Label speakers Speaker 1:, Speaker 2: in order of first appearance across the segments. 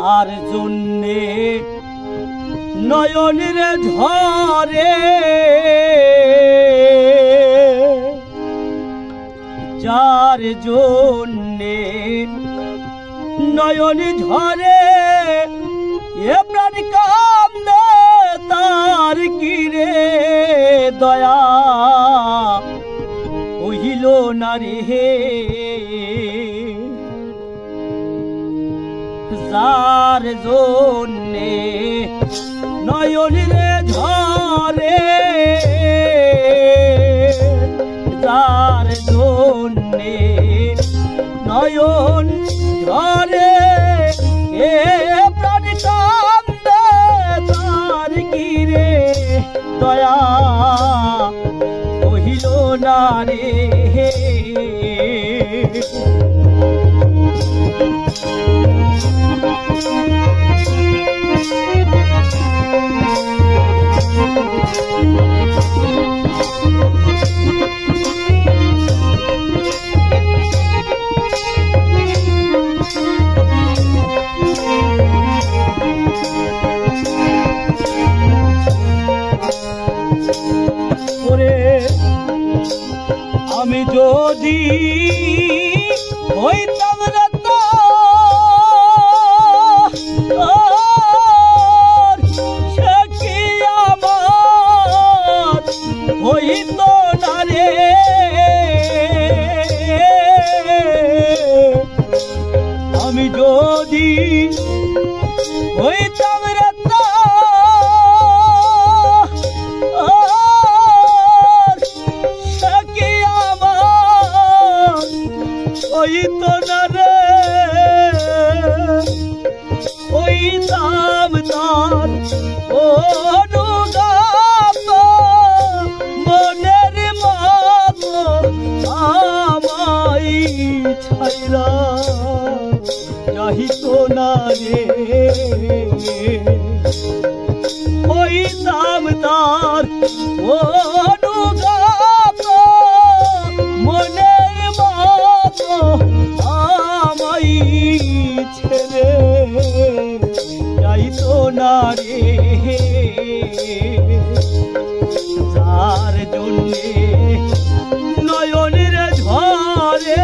Speaker 1: যার জন্যে নয়নের ঝরে, যার জন্যে নয়ন ঝরে এ প্রাণ কান্দে, তার কিরে দয়া হইল না রে। যার জন্যে নয়নের ঝরে, যার জন্যে নয়ন ঝরে এ প্রাণ কান্দে, তার কিরে দয়া হইল না রে। আমি যদি হইতাম রত সে কি আমার হইত না রে। আমি যদি হইতাম রত হইত না রে, হইতাম তার অনুগাত, মনের মতো আমায় ছাইরা যাইত না রে। হইতাম তার অনুগাত, মনের মতো আমায় ছেড়ে যাইত না রে। যার জন্যে নয়নের ঝরে,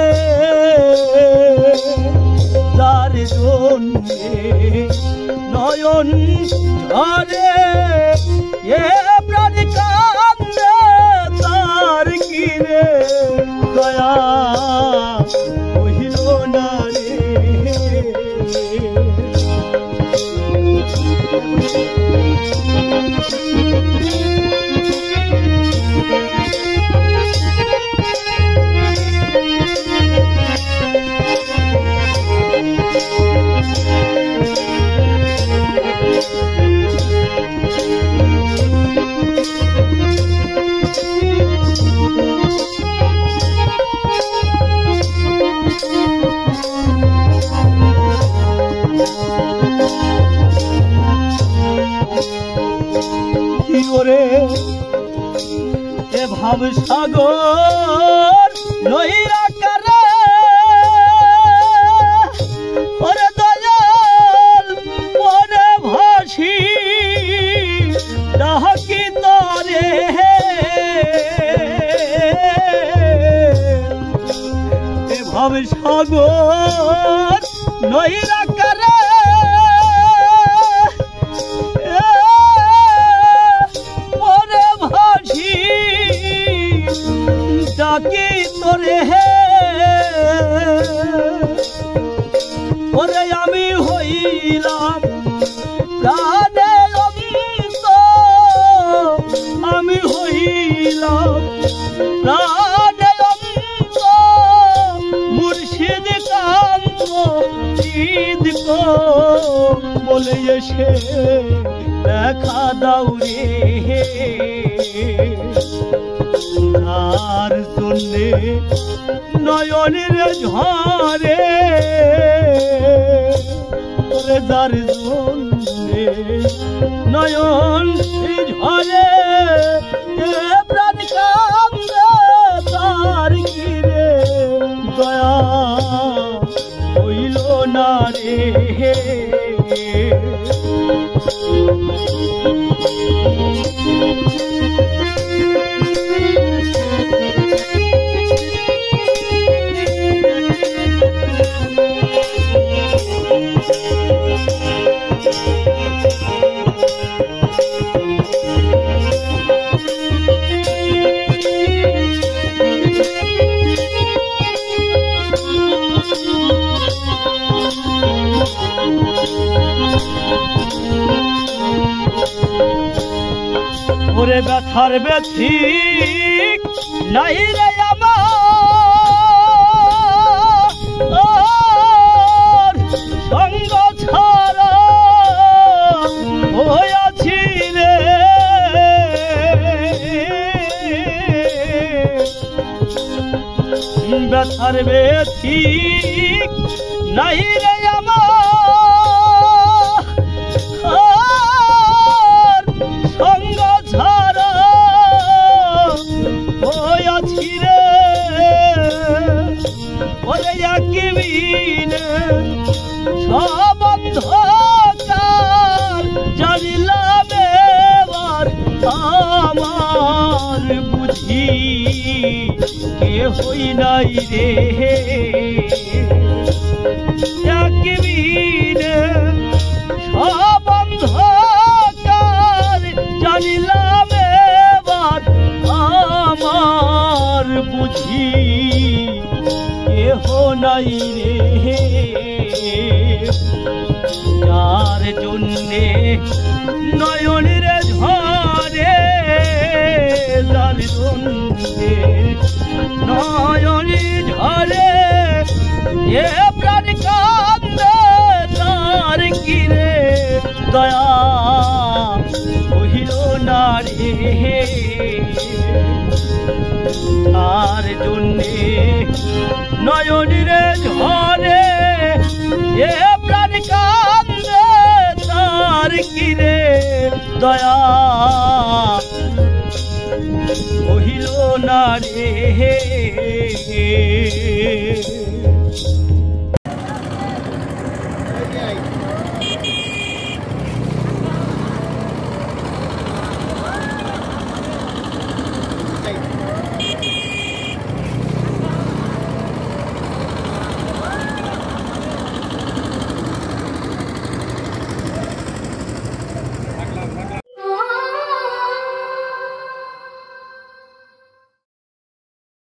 Speaker 1: যার জন্যে নয়ন ঝরে এ প্রাণ কান্দে, তার কিরে দয়া হইল না রে। এ ভাব সাগর নহিরা কারে, ওরে দয়াল মনে ভাসি ডাকি তরে। এ ভাব সাগর নহিরা কারে, ডাকি তোরে হে ওরে আমি হইলাম প্রাণে অন্ত, আমি হইলাম প্রাণে অন্ত, মুর্শিদ কান্ত ঈদ কো বলে এসে দেখা দাও রে। যার জন্যে নয়নের ঝরে, যার জন্যে নয়ন ঝরে প্রাণ কান্দে, তার কিরে দয়া হইল না রে। ওরে ব্যথার ব্যথিক নাই রে আমার সঙ্গ ছাড়া হইয়াছি রে ব্যথার ব্যথিক নাই রে আমার সঙ্গ ছাড়া হইয়াছি রে ওরে একবিনে সব অন্ধকার জানিলাম এবার আমার বুঝি কেহই নাই রে একবিনে সব অন্ধকার জানিলাম এবার আমার বুঝি কেহ নাই রে যার জন্যে নয়নের ঝরে যার জন্যে নয়ন ঝরে এ প্রাণ কান্দে তার কিরে দয়া কহিল না রে তার জন্যে নয়নের ঝরে এ প্রাণ কান্দে তার কিরে দয়া কহিল না রে